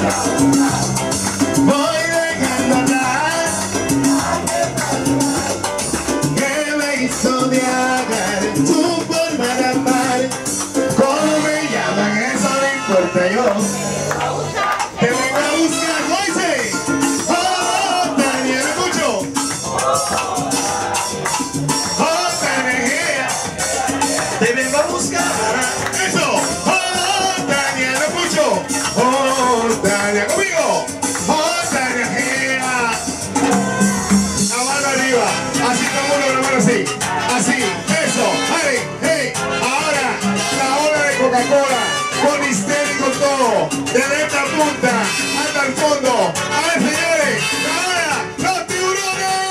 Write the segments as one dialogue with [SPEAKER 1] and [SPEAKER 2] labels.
[SPEAKER 1] Voy dejando atrás que me hizo viajar tu forma de amar. ¿Cómo me llaman? Eso no importa yo. Te vengo a buscar, Moise. Oh, Daniel, escucho. Oh, Daniel. Te vengo a buscar. Eso. Oh, Daniel, escucho. Oh, Daniel, conmigo. Oh, Daniel. La mano arriba. Así como uno, la mano así. Así. Eso. Hey, hey. Ahora, la ola de Coca-Cola. Con histeria y con todo. Desde esta punta hasta el fondo. A ver, señores. Ahora, los tiburones.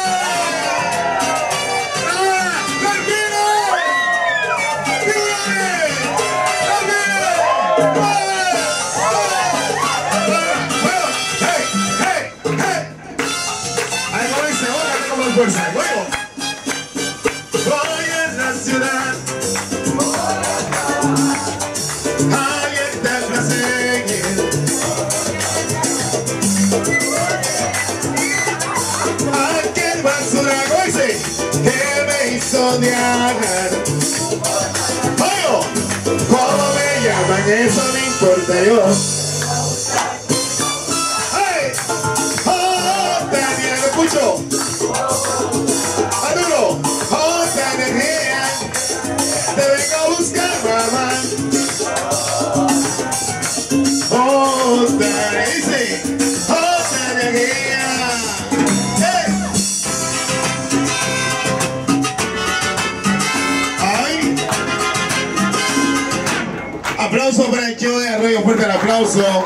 [SPEAKER 1] Ahora, delfines. Tiburones. Delfines. Hey, hey, hey. Ahí como dice, otra como en fuerza. Luego. Voy en la ciudad. Alguien te persigue. Aquel basuraco dice que me hizo odiar. Oigo, ¿cómo me llaman? Eso no importa yo. Hey, oh, Daniel, lo escucho. Maduro, oh, Daniel, te vengo a buscar, mamá. Oh, Daniel, dice, oh, Daniel. Hey. Ay. Aplauso para el show de Arroyo, fuerte el aplauso.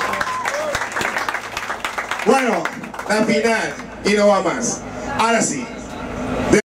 [SPEAKER 1] Bueno, la final y no va más. Ahora sí.